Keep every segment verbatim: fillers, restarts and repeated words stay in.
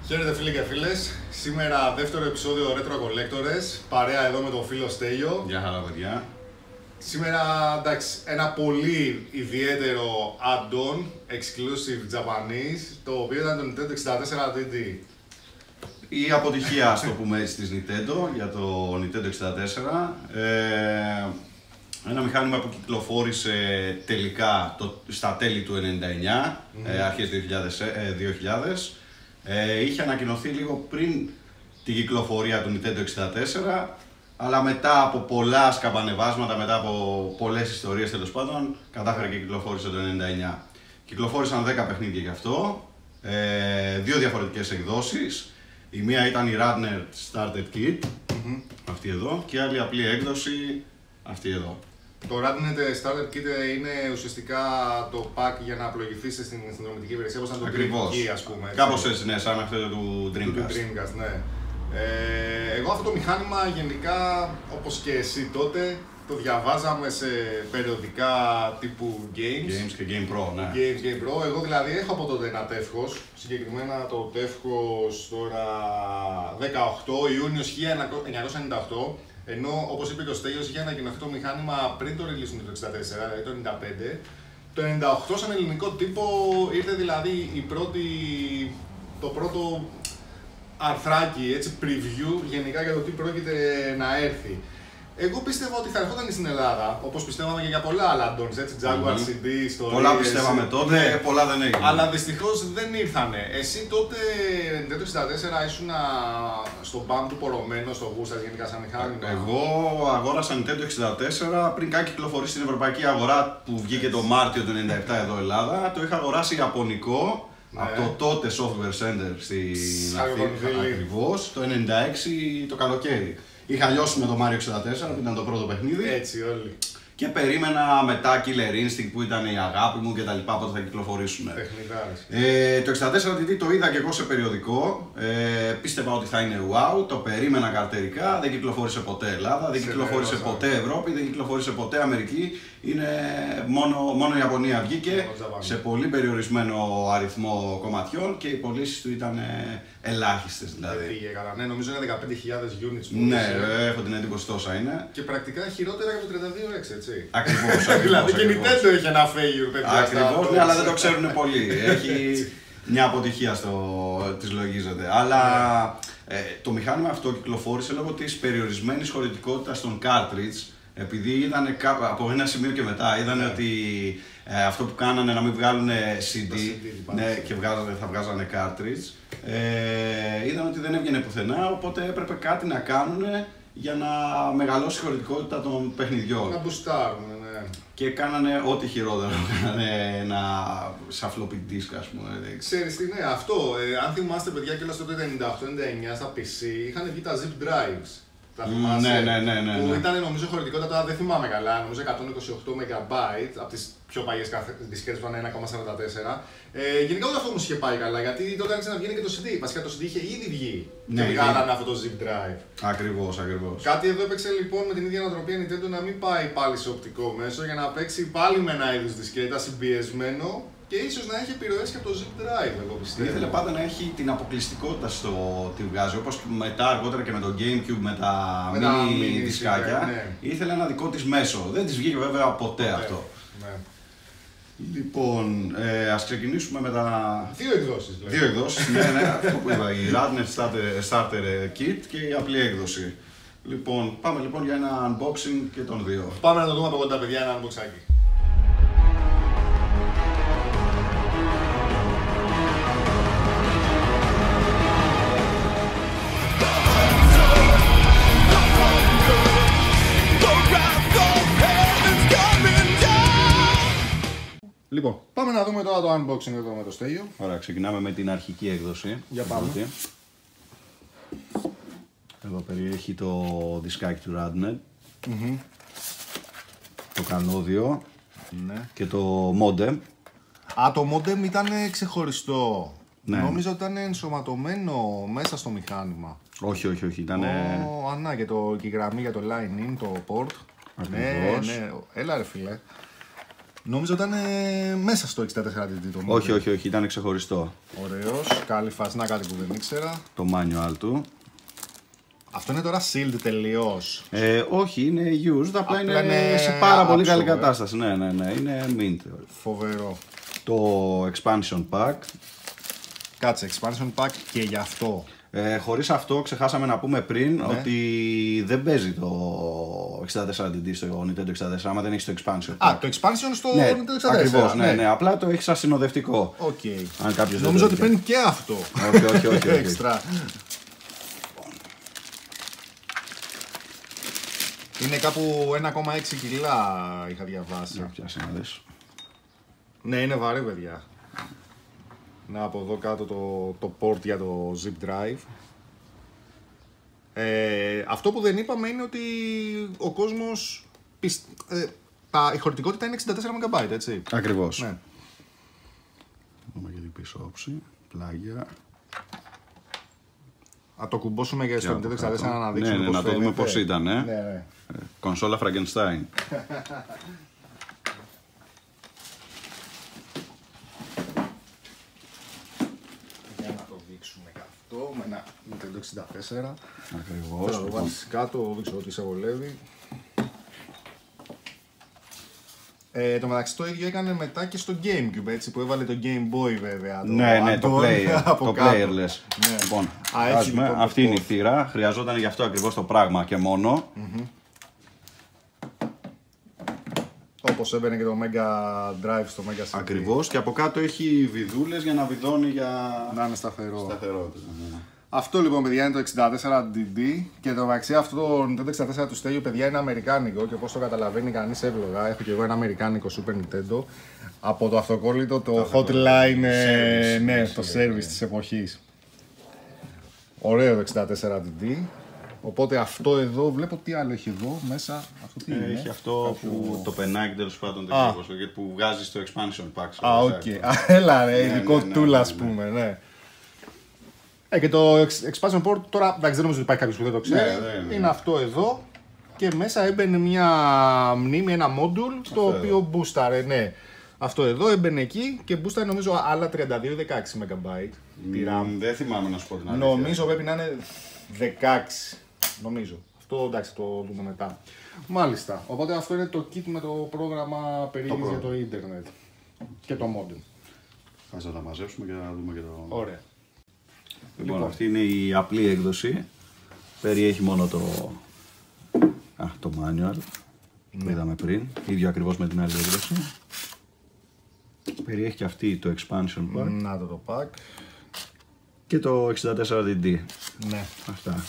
Χαίρετε φίλοι και φίλες. Σήμερα δεύτερο επεισόδιο Retro Collectors. Παρέα εδώ με τον φίλο Στέλιο. Γεια χαρά παιδιά. Σήμερα εντάξει, ένα πολύ ιδιαίτερο add-on exclusive Japanese, το οποίο ήταν το Nintendo εξήντα τέσσερα ντι ντι. Η αποτυχία, ας το πούμε έτσι, της Nintendo για το Nintendo εξήντα τέσσερα. Ε, ένα μηχάνημα που κυκλοφόρησε τελικά το, στα τέλη του ενενήντα εννιά, mm-hmm. ε, αρχές δύο χιλιάδες. Ε, είχε ανακοινωθεί λίγο πριν την κυκλοφορία του Nintendo εξήντα τέσσερα, αλλά μετά από πολλά σκαμπανεβάσματα, μετά από πολλές ιστορίες τέλος πάντων, κατάφερε και κυκλοφόρησε το ενενήντα εννιά. Κυκλοφόρησαν δέκα παιχνίδια γι' αυτό, ε, δύο διαφορετικές εκδόσεις. Η μία ήταν η Radner Starter Kit, mm-hmm. αυτή εδώ, και άλλη απλή έκδοση, αυτή εδώ. Το Radner Starter Kit είναι ουσιαστικά το pack για να πλοηγηθείς στην συνδρομητική υπηρεσία, όπως ήταν το Dreamcast, ας πούμε. Έτσι. Κάπως έτσι, ναι, σαν αυτό του Dreamcast. Του Dreamcast, ναι. Ε, εγώ αυτό το μηχάνημα γενικά, όπως και εσύ τότε, το διαβάζαμε σε περιοδικά τύπου Games. Games και Game Pro, ναι. Games, Game Pro. Εγώ δηλαδή έχω από τότε ένα τεύχος, συγκεκριμένα το τεύχος τώρα δεκαοκτώ Ιούνιος χίλια εννιακόσια ενενήντα οκτώ. Ενώ, όπως είπε και ο Στέλιος, είχε ανακοινωθεί το μηχάνημα πριν το release του εξήντα τέσσερα, δηλαδή το ενενήντα πέντε. Το ενενήντα οκτώ σαν ελληνικό τύπο ήρθε δηλαδή η πρώτη, το πρώτο αρθράκι, έτσι, preview γενικά για το τι πρόκειται να έρθει. Εγώ πίστευα ότι θα ερχόταν στην Ελλάδα, όπως πιστεύαμε και για πολλά άλλα add-ons, έτσι, Jaguar mm-hmm. σι ντι, ιστορίες. Πολλά πιστεύαμε τότε, ναι. πολλά δεν έγιναν. Αλλά δυστυχώς δεν ήρθανε. Εσύ τότε, Nintendo εξήντα τέσσερα, ήσουν στον μπαμ του πορωμένο, στο γούστας γενικά σαν μηχάνημα? Εγώ αγόρασα Nintendo εξήντα τέσσερα πριν καν κυκλοφορήσει στην ευρωπαϊκή αγορά που βγήκε το Μάρτιο του ενενήντα επτά εδώ Ελλάδα. Το είχα αγοράσει ιαπωνικό. Ναι. Από το τότε Software Center στην Αθήνα, ακριβώς, το ενενήντα έξι το καλοκαίρι. Είχα λιώσει με το Mario εξήντα τέσσερα που ήταν το πρώτο παιχνίδι. Έτσι όλοι. Και περίμενα μετά Killer Instinct που ήταν η αγάπη μου και τα λοιπά, πότε θα κυκλοφορήσουν. Ε, το εξήντα τέσσερα ντι ντι το είδα και εγώ σε περιοδικό. Ε, πίστευα ότι θα είναι wow, το περίμενα καρτερικά. Δεν κυκλοφόρησε ποτέ Ελλάδα, δεν σε κυκλοφόρησε ποτέ Ευρώπη, δεν κυκλοφόρησε ποτέ Αμερική. Είναι μόνο, μόνο η Ιαπωνία βγήκε σε πολύ περιορισμένο αριθμό κομματιών και οι πωλήσεις του ήταν ελάχιστες δηλαδή. Πήγε καλά, ναι, νομίζω είναι δεκαπέντε χιλιάδες units. Ναι, έχω την εντύπωση τόσα είναι. Και πρακτικά χειρότερα από το τριάντα δύο εξ, έτσι. Ακριβώς. Δηλαδή και η Nintendo έχει ένα failure, παιδιά. Ακριβώς, ναι, αλλά δεν το ξέρουν πολύ. Έχει μια αποτυχία στο, της λογίζεται. Αλλά ε, το μηχάνημα αυτό κυκλοφόρησε λόγω της περιορισμένης χωρητικότητας των cartridge. Επειδή είδανε από ένα σημείο και μετά, είδανε yeah. ότι ε, αυτό που κάνανε να μην βγάλουν σι ντι, σι ντι ναι, και βγάζανε, θα βγάζανε cartridge, ε, είδαν ότι δεν έβγαινε πουθενά, οπότε έπρεπε κάτι να κάνουν για να μεγαλώσει η χωρητικότητα των παιχνιδιών. Να μπουστάρουν, ναι. Και κάνανε ό,τι χειρότερο, κάνανε ένα σαν floppy disk, ας πούμε. Ξέρεις τι, ναι, αυτό, ε, αν θυμάστε παιδιά και όλα στο ενενήντα οκτώ ενενήντα εννιά στα πι σι, είχαν βγει τα zip drives. Τα θυμάσαι, ναι, ναι, ναι, ναι, που ναι. ήταν νομίζω χωρητικότητα, τώρα δεν θυμάμαι καλά, νομίζω εκατόν είκοσι οκτώ μεγαμπάιτ από τις πιο παλιές δισκέτες που ήταν ένα κόμμα σαράντα τέσσερα. Ε, γενικά όλο αυτό όμως είχε πάει καλά, γιατί τότε άρχισε να βγαίνει και το σι ντι. Βασικά το σι ντι είχε ήδη βγει ναι, και βγάλανε αυτό το zip drive. Ακριβώς, ακριβώς. Κάτι εδώ έπαιξε λοιπόν με την ίδια ανατροπή Nintendo να μην πάει πάλι σε οπτικό μέσο για να παίξει πάλι με ένα είδους δισκέτα συμπιεσμένο. Και ίσως να έχει επιρροές και από το zip drive, εγώ πιστεύω. Ήθελε πάντα να έχει την αποκλειστικότητα στο τι βγάζει, όπως μετά αργότερα και με το GameCube με τα mini δισκάκια. Ναι. Ήθελε ένα δικό της μέσο. Δεν της βγήκε βέβαια ποτέ, ποτέ. αυτό. Ναι. Λοιπόν, ε, ας ξεκινήσουμε με τα... Δύο εκδόσεις. Δηλαδή. Δύο εκδόσεις, ναι, ναι, αυτό που είπα, η Radner Starter, Starter Kit και η απλή έκδοση. Λοιπόν, πάμε λοιπόν για ένα unboxing και των δύο. Πάμε να το δούμε από κοντά, παιδιά, ένα unboxάκι. Λοιπόν, πάμε να δούμε τώρα το unboxing εδώ με το Στέλιο. Ωραία, ξεκινάμε με την αρχική έκδοση. Για πάμε. Εδώ περιέχει το δισκάκι του Radner, mm-hmm. το καλώδιο ναι. και το modem. Α, το modem ήταν ξεχωριστό. Ναι. Νόμιζα ότι ήταν ενσωματωμένο μέσα στο μηχάνημα. Όχι, όχι, όχι. Ήταν... Oh, α, να, και, το, και η γραμμή για το line in, το port. Ακριβώς. Ναι, ναι. Έλα ρε φίλε. Νόμιζα ήταν ε, μέσα στο εξήντα τέσσερα ντι ντι το Όχι, όχι, όχι, ήταν ξεχωριστό. Ωραίος, καλή φάση, να κάτι που δεν ήξερα. Το manual του. Αυτό είναι τώρα sealed τελείως. Ε, όχι, είναι used, απλά, Απλά είναι, είναι σε πάρα πολύ άψογο, καλή ε. κατάσταση. Ναι, ναι, ναι, είναι mint. Φοβερό. Το expansion pack. Κάτσε, expansion pack και γι' αυτό. Ε, χωρίς αυτό ξεχάσαμε να πούμε πριν Ναι. ότι δεν παίζει το εξήντα τέσσερα ντι ντι στο Nintendo εξήντα τέσσερα άμα δεν έχει το expansion pack. Α, το expansion στο Ναι, Nintendo εξήντα τέσσερα. ακριβώς, ναι, ναι, απλά το έχει σαν συνοδευτικό. Okay. Αν κάποιος δεν Νομίζω το ότι είχε. παίρνει και αυτό. Όχι, όχι, όχι, όχι. Έξτρα. Είναι κάπου ένα κόμμα έξι κιλά είχα διαβάσει. Να πιάσει να δεις. Ναι, είναι βαρύ, παιδιά. Να από εδώ κάτω το, το port για το zip drive. Ε, αυτό που δεν είπαμε είναι ότι ο κόσμος, πισ... ε, τα, η χωρητικότητα είναι εξήντα τέσσερα μεγαμπάιτ, έτσι. Ακριβώς. Ναι. Δούμε και την πίσω όψη, πλάγια. Να το κουμπώσουμε και στο Και Nintendo από εξήντα τέσσερα κάτω. να δείξουμε Ναι, ναι, πώς να το δούμε φαίνεται. πώς ήταν, ε. Ναι, ναι. Κονσόλα Frankenstein. Για να το δείξουμε και αυτό με ένα Nintendo εξήντα τέσσερα. Ακριβώς. Θα το βάλεις κάτω, δείξω ότι σε βολεύει. Ε, το μεταξύ το ίδιο έκανε μετά και στο GameCube, έτσι, που έβαλε το Game Boy βέβαια. Το Ναι, ναι, το Anton player, από το κάτω. player λες. Ναι. Λοιπόν, Α, έχει βάζουμε, λοιπόν το αυτή είναι η port. θύρα, χρειαζόταν γι' αυτό ακριβώς το πράγμα και μόνο. Mm-hmm. Όπως έμπαινε και το Mega Drive στο Mega σι ντι. Ακριβώς, και από κάτω έχει βιδούλες για να βιδώνει για Να είναι σταθερό. σταθερότητα. ναι. Αυτό λοιπόν, παιδιά, είναι το εξήντα τέσσερα ντι ντι και το μεταξύ αυτό το Nintendo εξήντα τέσσερα του Στέλιου, παιδιά, είναι αμερικάνικο και όπως το καταλαβαίνει κανείς εύλογα, έχω και εγώ ένα αμερικάνικο Super Nintendo από το αυτοκόλλητο, το hotline, ε, service, ναι, ναι, το ναι. service της εποχής. Ωραίο το εξήντα τέσσερα ντι ντι. Οπότε αυτό εδώ, βλέπω τι άλλο έχει εδώ μέσα. Αυτό τι είναι. Έχει αυτό που το πενάκι τέλος πάντων το Α. κύριο, που βγάζει στο expansion pack. Α, οκ. Α, έλα ρε, Ναι, ειδικό ναι, ναι, tool ναι, ας ναι. πούμε, ναι. Ε, και το ex- expansion port τώρα, εντάξει, δεν νομίζω ότι υπάρχει κάποιος που δεν το ξέρει. Ναι, ναι, ναι. Είναι αυτό εδώ και μέσα έμπαινε μια μνήμη, ένα module, το οποίο μπούσταρε, ναι. Αυτό εδώ έμπαινε εκεί και μπούσταρε νομίζω άλλα τριάντα δύο ή δεκαέξι μεγαμπάιτ τη RAM. Μ, Δεν θυμάμαι να σου πω την αλήθεια. Νομίζω πρέπει να είναι δεκαέξι. Νομίζω. Αυτό εντάξει, το δούμε μετά. Μάλιστα. Οπότε αυτό είναι το kit με το πρόγραμμα περίγυρης για το ίντερνετ και το modem. Ας να τα μαζέψουμε και να δούμε και το... Ωραία. Λοιπόν, Λοιπόν. αυτή είναι η απλή έκδοση. Περιέχει μόνο το, Α, το manual που είδαμε πριν. Ίδιο ακριβώς με την άλλη έκδοση. Περιέχει και αυτή το expansion pack Να το το pack. και το εξήντα τέσσερα ντι ντι. Ναι. Αυτά.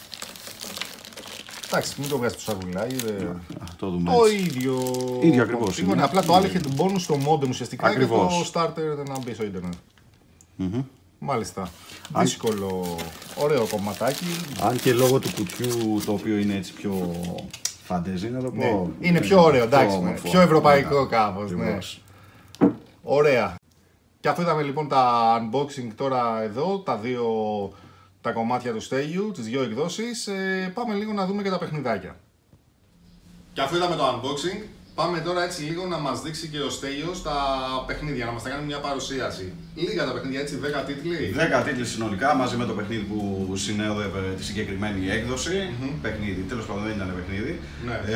Εντάξει, μην το βγάζει το σαβουλάκι. Δε... Α, το δούμε Το έτσι. ίδιο. Ίδιο ακριβώς Είναι, είναι. απλά το άλλο είχε τον bonus στο modem ουσιαστικά Ακριβώς. και το starter να μπει στο ίντερνετ. Μμμ. Μάλιστα. Δύσκολο. Ωραίο κομματάκι. Αν και λόγω του κουτιού το οποίο είναι έτσι πιο φαντεζή να το πω. Ναι. Είναι πιο ωραίο, εντάξει. πιο ναι. όμορφο. Πιο ευρωπαϊκό Ναι, κάπως. Ναι. ακριβώς. Ωραία. Και αφού είδαμε λοιπόν τα unboxing τώρα εδώ, τα δύο τα κομμάτια του Στέλιου, τις δύο εκδόσεις, ε, πάμε λίγο να δούμε και τα παιχνιδάκια. Και αφού είδαμε το unboxing, πάμε τώρα έτσι λίγο να μας δείξει και ο Στέλιος τα παιχνίδια, να μας τα κάνει μια παρουσίαση. Λίγα τα παιχνίδια, έτσι, δέκα τίτλοι. δέκα τίτλοι συνολικά μαζί με το παιχνίδι που συνέδευε τη συγκεκριμένη έκδοση. Μμμ. Παιχνίδι, τέλος πάντων δεν ήταν παιχνίδι. Ναι.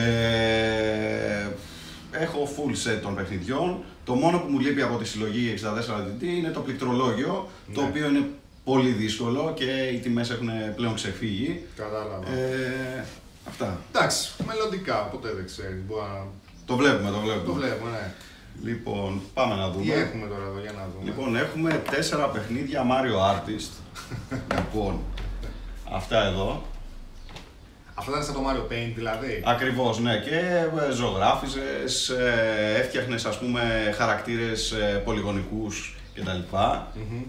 Ε, έχω full set των παιχνιδιών. Το μόνο που μου λείπει από τη συλλογή εξήντα τέσσερα ντι ντι είναι το πληκτρολόγιο, το Ναι. οποίο είναι πολύ δύσκολο και οι τιμές έχουν πλέον ξεφύγει. Κατάλαβα. Ε, αυτά. Εντάξει, μελλοντικά, ποτέ δεν ξέρει. Μπορεί να... Το βλέπουμε, το βλέπουμε. Το βλέπουμε, ναι. Λοιπόν, πάμε να δούμε. Τι έχουμε τώρα εδώ, για να δούμε. Λοιπόν, έχουμε τέσσερα παιχνίδια Mario Artist. Λοιπόν, αυτά εδώ. Αυτά ήταν σαν το Mario Paint δηλαδή. Ακριβώς, ναι. Και ε, ζωγράφιζες, ε, έφτιαχνες ας πούμε χαρακτήρες ε, πολυγωνικούς κτλ. Μμμ.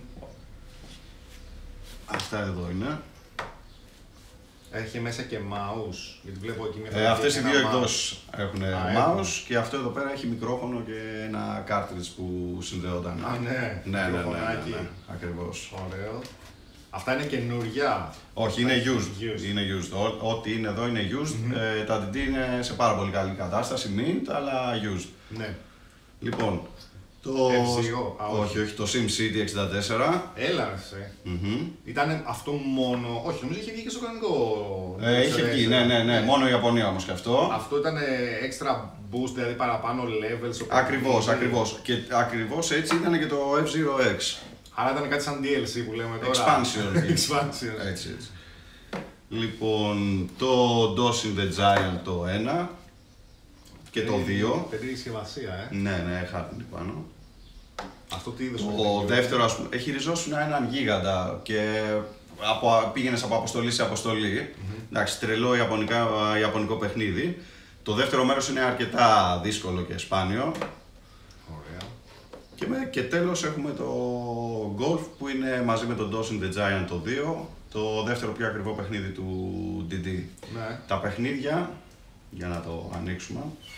Αυτά εδώ είναι. Έχει μέσα και mouse, γιατί βλέπω εκεί μια Ε, αυτές οι ένα δύο mouse. εκδόσεις έχουν Α, mouse έχουν. και αυτό εδώ πέρα έχει μικρόφωνο και ένα cartridge που συνδεόταν. Α, ναι, ναι, ναι, ναι, ναι, μικροφωνάκι. ναι, ακριβώς. Ωραίο. Αυτά είναι καινούρια. Όχι, είναι Αυτά used. used. Είναι used. Ό- Ό,τι είναι εδώ είναι used. Ε, τα ντι ντι είναι σε πάρα πολύ καλή κατάσταση, mint, αλλά used. Ναι. Λοιπόν, το... F-Zero, όχι, όχι, το SimCity εξήντα τέσσερα. Έλα, σε. Mm-hmm. Ήταν αυτό μόνο. Όχι, νομίζω είχε βγει και στο κανονικό. Ε, είχε βγει, ναι, ναι, ναι. Μόνο η Ιαπωνία όμως και αυτό. Αυτό ήταν extra boost, δηλαδή παραπάνω levels. Ακριβώς, ακριβώς. Και ακριβώς έτσι ήταν και το F-Zero X. Άρα ήταν κάτι σαν ντι ελ σι που λέμε τώρα. Expansion. Expansion. Έτσι, έτσι. Λοιπόν, το DOS in the Giant το ένα και το δύο. Περίεργη συσκευασία, ε. Ναι, ναι, χάρτινη πάνω. Αυτό τι είδος. Το δεύτερο, ας πούμε, έχει ριζώσουν έναν γίγαντα και από, πήγαινες από αποστολή σε αποστολή. Mm-hmm. Εντάξει, τρελό ιαπωνικά, ιαπωνικό παιχνίδι. Το δεύτερο μέρος είναι αρκετά δύσκολο και σπάνιο. Ωραία. Και, με, και τέλος έχουμε το Golf που είναι μαζί με το DOS in the Giant το δύο, το δεύτερο πιο ακριβό παιχνίδι του ντι ντι. Ναι. Τα παιχνίδια, για να το ανοίξουμε.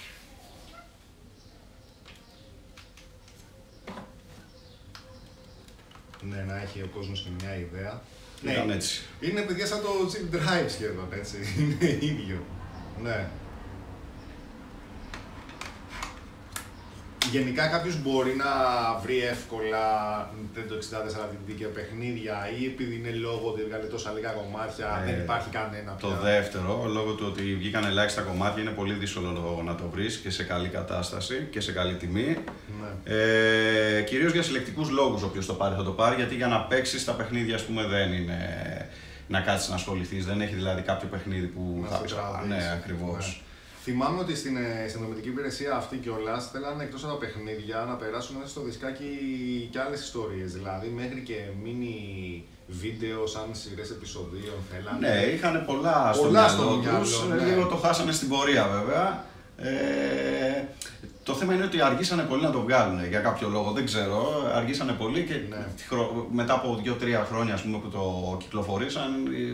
Ναι, να έχει ο κόσμος και μια ιδέα. Ήταν ναι, έτσι. Είναι παιδιά σαν το Chip Drive σχεδόν, έτσι. Είναι ίδιο. Ναι. Γενικά κάποιος μπορεί να βρει εύκολα Nintendo εξήντα τέσσερα ντι ντι και παιχνίδια ή επειδή είναι λόγω ότι έβγαλε τόσα λίγα κομμάτια, ε, δεν υπάρχει κανένα το πια. δεύτερο, λόγω του ότι βγήκαν ελάχιστα κομμάτια, είναι πολύ δύσκολο να το βρεις και σε καλή κατάσταση και σε καλή τιμή. Ναι. Ε, κυρίως για συλλεκτικούς λόγους όποιος το πάρει θα το πάρει, γιατί για να παίξεις τα παιχνίδια, ας πούμε, δεν είναι να κάτσεις να ασχοληθείς, δεν έχει δηλαδή κάποιο παιχνίδι που να θα πεις, ναι, ακριβώς. Ναι. Θυμάμαι ότι στην συνδρομητική υπηρεσία αυτή κιόλας θέλανε εκτός από τα παιχνίδια να περάσουν μέσα στο δισκάκι και άλλες ιστορίες. Δηλαδή μέχρι και mini βίντεο σαν σειρές επεισοδίων θέλανε. Ναι, είχαν πολλά στο πολλά μυαλό τους, ναι. Λίγο το χάσανε στην πορεία βέβαια. Ε, το θέμα είναι ότι αργήσανε πολύ να το βγάλουν για κάποιο λόγο, δεν ξέρω. Αργήσανε πολύ και ναι. μετά από δύο τρία χρόνια, ας πούμε, που το κυκλοφορήσαν,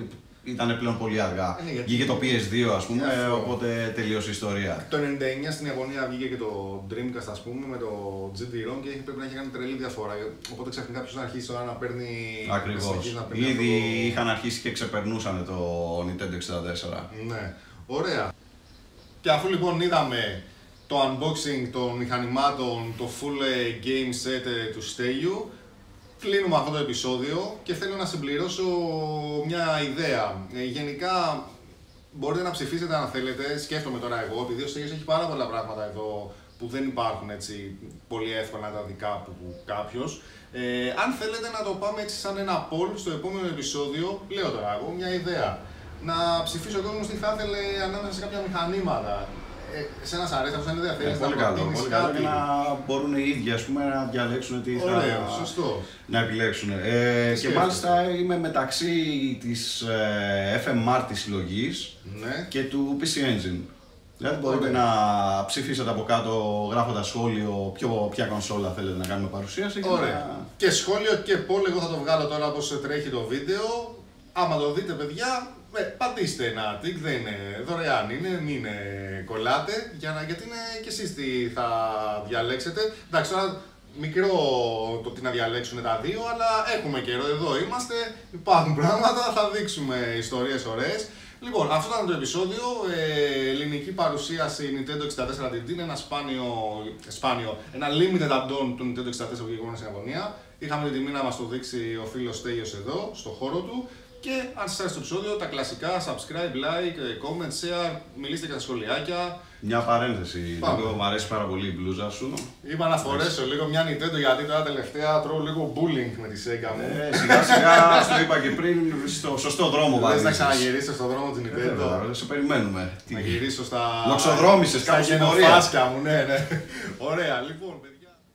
ήταν πλέον πολύ αργά. Ε, ναι, βγήκε το πι ες δύο, ας πούμε, αυτό. Οπότε τελείωσε η ιστορία. Το ενενήντα εννιά στην Ιαπωνία βγήκε και το Dreamcast, ας πούμε, με το τζι ντι-ROM και πρέπει να έχει κάνει τρελή διαφορά. Οπότε ξαφνικά ποιος να αρχίσει τώρα να παίρνει. Ακριβώς. Να παίρνει Ήδη το... είχαν αρχίσει και ξεπερνούσαν το Nintendo εξήντα τέσσερα. Ναι, ωραία. Και αφού λοιπόν είδαμε το unboxing των μηχανημάτων, το full game set του Στέλιου, κλείνουμε αυτό το επεισόδιο και θέλω να συμπληρώσω μια ιδέα. Ε, γενικά μπορείτε να ψηφίσετε αν θέλετε, σκέφτομαι τώρα εγώ, επειδή ο Στέλιος έχει πάρα πολλά πράγματα εδώ που δεν υπάρχουν έτσι πολύ εύκολα να τα δει κάπου κάποιος. Ε, αν θέλετε να το πάμε έτσι σαν ένα poll στο επόμενο επεισόδιο, λέω τώρα εγώ μια ιδέα. Να ψηφίσει ο κόσμος τι θα ήθελε ανάμεσα σε κάποια μηχανήματα. Ε, σε ένας αρέσει, αυτό είναι ενδιαφέρον. Ε, πολύ καλό, πολύ καλό για να μπορούν οι ίδιοι, ας πούμε, να διαλέξουν τι θα... Ωραίο, σωστό. Να επιλέξουν. Ε, και μάλιστα είμαι μεταξύ της ε, εφ εμ αρ της συλλογής, ναι, και του πι σι Engine. Δηλαδή μπορείτε να ψηφίσετε από κάτω γράφοντας σχόλιο ποιο, ποια κονσόλα θέλετε να κάνουμε παρουσίαση. Ωραία. Να... Και σχόλιο και poll, εγώ θα το βγάλω τώρα πώς τρέχει το βίντεο. Άμα το δείτε παιδιά, ε, πατήστε ένα τικ, δεν είναι δωρεάν, είναι, μην κολλάτε, για να, γιατί είναι και εσείς τι θα διαλέξετε. Εντάξει, τώρα μικρό το τι να διαλέξουν τα δύο, αλλά έχουμε καιρό, εδώ είμαστε, υπάρχουν πράγματα, θα δείξουμε ιστορίες ωραίες. Λοιπόν, αυτό ήταν το επεισόδιο, ε, ελληνική παρουσίαση Nintendo εξήντα τέσσερα ντι ντι, είναι ένα σπάνιο, σπάνιο, ένα limited add-on του Nintendo εξήντα τέσσερα που βγήκε στην Ιαπωνία. Είχαμε την τιμή να μας το δείξει ο φίλος Στέλιος εδώ, στο χώρο του. Και αν σας άρεσε το επεισόδιο, τα κλασικά, subscribe, like, comment, share, μιλήστε και στα σχολιάκια. Μια παρένθεση, λίγο μου αρέσει πάρα πολύ η μπλούζα σου. Είπα να φορέσω λίγο μια Nintendo γιατί τώρα τελευταία τρώω λίγο bullying με τη Sega μου. Ε, σιγά σιγά, σου είπα και πριν, στο σωστό δρόμο βάζεις. Θες να ξαναγυρίσεις στον δρόμο της Nintendo. Ε, σε περιμένουμε. Να γυρίσω στα... Λοξοδρόμησες κάπου στην πορεία. Στα γενοφάσκια μου, ναι, ναι. Ωραία, λοιπόν, παιδιά.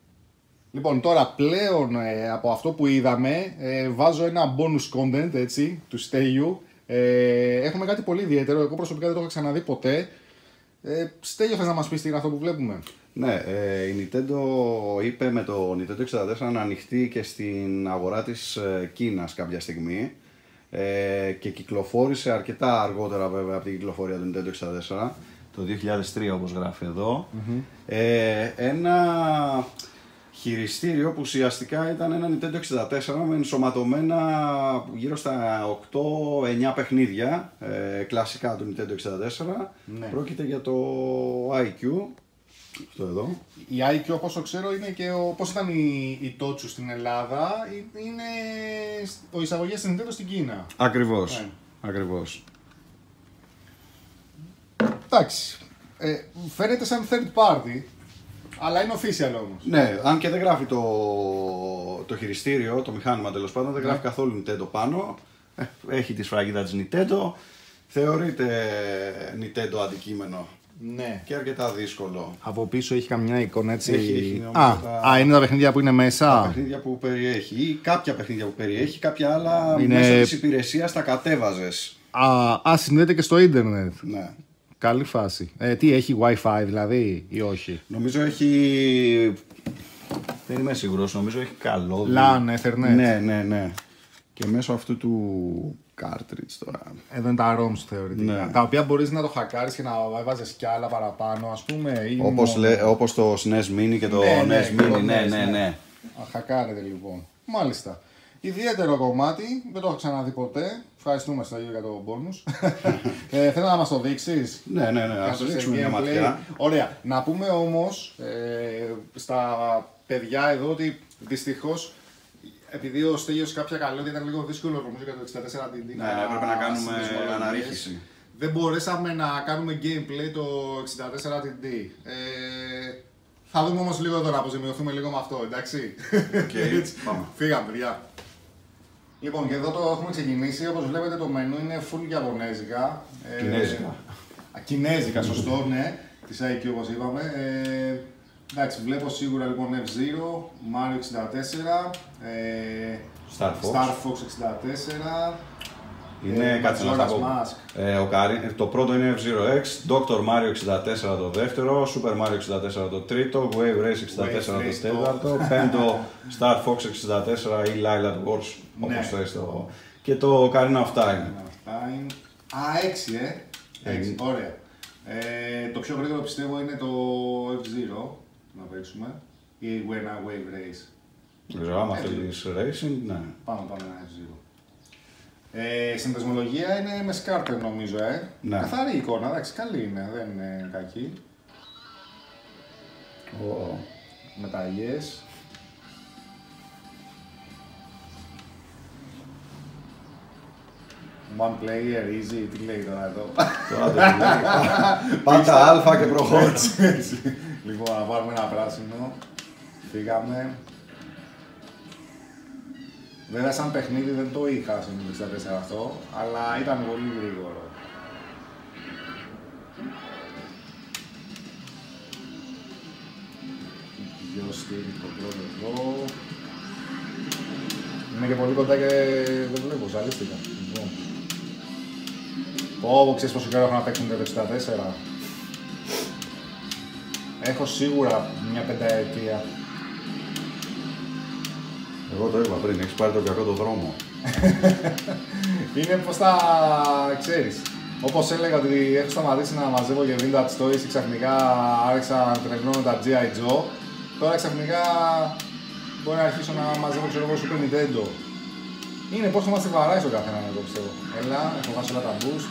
Λοιπόν, τώρα πλέον ε, από αυτό που είδαμε, ε, βάζω ένα bonus content, έτσι, του Στέλιου. Ε, έχουμε κάτι πολύ ιδιαίτερο, εγώ προσωπικά δεν το έχω ξαναδεί ποτέ. Ε, Στέλιο, θες να μας πεις τι είναι αυτό που βλέπουμε? Ναι, ε, η Nintendo είπε με το Nintendo εξήντα τέσσερα να ανοιχτεί και στην αγορά της ε, Κίνας κάποια στιγμή. Ε, και κυκλοφόρησε αρκετά αργότερα βέβαια από την κυκλοφορία του Nintendo εξήντα τέσσερα, το δύο χιλιάδες τρία όπως γράφει εδώ. Mm-hmm. ε, ένα... χειριστήριο που ουσιαστικά ήταν ένα Nintendo εξήντα τέσσερα με ενσωματωμένα γύρω στα οκτώ εννιά παιχνίδια ε, κλασικά του Nintendo εξήντα τέσσερα. Ναι. Πρόκειται για το άι κιου Αυτό εδώ. Η άι κιου, όπως το ξέρω, είναι και ο, πώς ήταν η, η Τότσου στην Ελλάδα, είναι ο εισαγωγές της Nintendo στην Κίνα. Ακριβώς. Ναι. Ακριβώς. Εντάξει. Ε, φαίνεται σαν third party, αλλά είναι official όμως. Ναι, αν και δεν γράφει το, το χειριστήριο, το μηχάνημα τέλος πάντων, δεν γράφει Ναι. καθόλου Nintendo πάνω. Ε, έχει τη σφραγίδα της Nintendo. Θεωρείται Nintendo αντικείμενο. Ναι. Και αρκετά δύσκολο. Από πίσω έχει καμιά εικόνα έτσι. Έχει, έχει, νομίζω, α, τα... α, είναι τα παιχνίδια που είναι μέσα. Τα παιχνίδια που περιέχει ή κάποια παιχνίδια που περιέχει, κάποια άλλα Είναι... μέσα της υπηρεσίας τα κατέβαζες. Α, α, συνδέεται και στο ίντερνετ. Ναι. Καλή φάση. Ε, τι, έχει Wi-Fi δηλαδή ή όχι? Νομίζω έχει... Δεν είμαι σίγουρος, νομίζω έχει καλό. LAN, Ethernet. Ναι, ναι, ναι. Και μέσω αυτού του cartridge τώρα. Εδώ είναι τα ROMs θεωρητικά. Ναι. Τα οποία μπορείς να το χακάρεις και να βάζεις κι άλλα παραπάνω, ας πούμε. Ή Όπως, μόνο... λέ, όπως το ες εν ες Mini και το Ναι, ναι, εν ες και το Mini, ναι, ες, ναι, ναι. ναι. Α, χακάρετε λοιπόν. Μάλιστα. Ιδιαίτερο κομμάτι, δεν το έχω ξαναδεί ποτέ. Ευχαριστούμε στο ίδιο για το bonus. ε, θέλω να μας το δείξεις. Ναι, ναι, ναι, ας Κάτω σε ρίξουμε μια gameplay. ματιά. Ωραία. Να πούμε όμως ε, στα παιδιά εδώ ότι δυστυχώς, επειδή ο Στέλιος κάποια καλώδια ήταν λίγο δύσκολο νομίζω για το εξήντα τέσσερα τι ντι. Ναι, ναι, έπρεπε να κάνουμε αναρρίχηση. Δεν μπορέσαμε να κάνουμε gameplay το εξήντα τέσσερα τι ντι. Ε, θα δούμε όμως λίγο εδώ να αποζημιωθούμε λίγο με αυτό, εντάξει. Okay, πάμε. Φύγαμε, παιδιά. Λοιπόν, και εδώ το έχουμε ξεκινήσει. Όπως βλέπετε, το μενού είναι full ιαπωνέζικα. Κινέζικα. Ε, κινέζικα, σωστό, ναι. Της άι κιου όπως είπαμε. Ε, εντάξει, βλέπω σίγουρα λοιπόν F-Zero, Mario εξήντα τέσσερα, ε, Star Fox. Star Fox εξήντα τέσσερα. Είναι ε, κάτι να Majora's τα πω. Mask. Ε, ο Καρι... Το πρώτο είναι F-Zero X, Doctor Mario εξήντα τέσσερα το δεύτερο, Super Mario εξήντα τέσσερα το τρίτο, Wave Race εξήντα τέσσερα Wave το Race τέταρτο, πέμπτο Star Fox εξήντα τέσσερα ή Lylat Wars, όπως Ναι. θες το. Και το Ocarina of Time. Αυτά είναι... Α, έξι, ε! έξι, ωραία. Ε, το πιο γρήγορο πιστεύω είναι το F-Zero, να παίξουμε, ή ένα Wave Race. Δεν ξέρω, άμα θέλεις racing, ναι. Πάμε, πάμε ένα F-Zero. Ε, συνδεσμολογία είναι με σκάρτερ νομίζω, ε. Ναι. Καθαρή εικόνα, εντάξει, καλή είναι, δεν είναι κακή. Oh. Με τα yes. One player, easy, τι λέει τώρα εδώ. Τώρα δεν λέει. Πάτα αλφα και προχώρησε. Έτσι. Λοιπόν, να πάρουμε ένα πράσινο. Φύγαμε. Βέβαια, σαν παιχνίδι δεν το είχα στο εξήντα τέσσερα αυτό, αλλά ήταν πολύ γρήγορο. Δυο στήρι control εδώ. Είμαι και πολύ κοντά και δεν βλέπω, ζαλίστηκα. Λοιπόν. Πω, ξέρεις πόσο καιρό έχω να παίξουμε το εξήντα τέσσερα. Έχω σίγουρα μια πενταετία. Εγώ το είπα πριν, έχεις πάρει τον κακό το δρόμο. Είναι πως τα ξέρεις. Όπως έλεγα ότι έχω σταματήσει να μαζεύω και vintage toys και ξαφνικά άρχισα να τρελνώ με τα τζι άι Joe. Τώρα ξαφνικά μπορεί να αρχίσω να μαζεύω ξέρω εγώ Super Nintendo. Είναι πως θα μας τη βαράει στον καθέναν εγώ πιστεύω. Έλα, έχω βάσει όλα τα boost.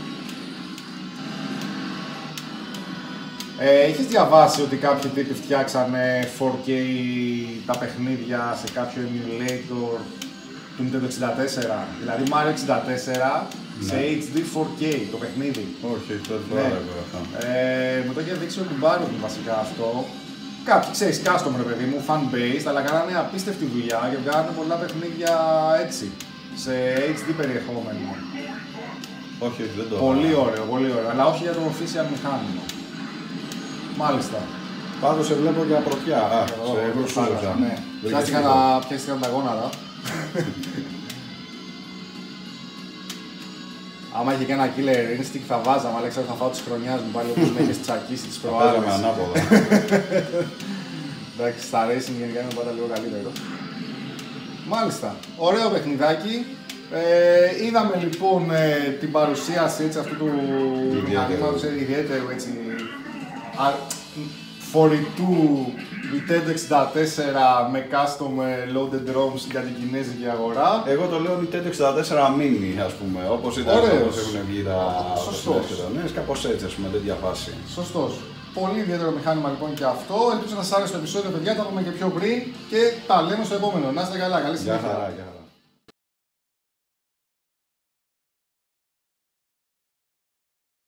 Ε, έχεις διαβάσει ότι κάποιοι τύποι φτιάξανε φορ κέι τα παιχνίδια σε κάποιο emulator του Nintendo εξήντα τέσσερα, δηλαδή Mario εξήντα τέσσερα Ναι. σε έιτς ντι φορ κέι το παιχνίδι. Όχι, όχι, τότε Ναι. το έλεγα αυτά. Ε, μου το είχε δείξει ο κουμπάρος μου βασικά αυτό. Κάποιοι ξέρεις, custom ρε παιδί μου, fan-based, αλλά κάνανε απίστευτη δουλειά και βγάλανε πολλά παιχνίδια έτσι, σε έιτς ντι περιεχόμενο. Όχι, όχι, δεν το Πολύ ωραίο, πολύ ωραίο, αλλά όχι για το official μηχάνημα. Μάλιστα. Πάντως σε βλέπω για πρωτιά. Α, σε προσφάλωσα. Ναι. Πιάστηκαν τα, πιάστηκαν τα γόνατα. Άμα είχε και ένα killer instinct θα βάζαμε, αλλά ξέρω θα φάω της χρονιάς μου πάλι όπως με έχεις τσακίσει τις προάλλες. Παίζαμε ανάποδα. Εντάξει, στα racing γενικά είναι πάντα λίγο καλύτερο. Μάλιστα. Ωραίο παιχνιδάκι. Ε, είδαμε λοιπόν ε, την παρουσίαση έτσι, αυτού του μηχανήματος ιδιαίτερου έτσι, α, φορητού Nintendo εξήντα τέσσερα με custom loaded ROMs για την κινέζικη αγορά. Εγώ το λέω Nintendo εξήντα τέσσερα Mini, ας πούμε, όπως ήταν Ωραίος. όπως έχουν βγει τα Σωστός. ναι, κάπως έτσι, ας πούμε, τέτοια φάση. Σωστός. Πολύ ιδιαίτερο μηχάνημα λοιπόν και αυτό. Ελπίζω να σας άρεσε το επεισόδιο, παιδιά. Τα πούμε και πιο πριν και τα λέμε στο επόμενο. Να είστε καλά. Καλή συνέχεια.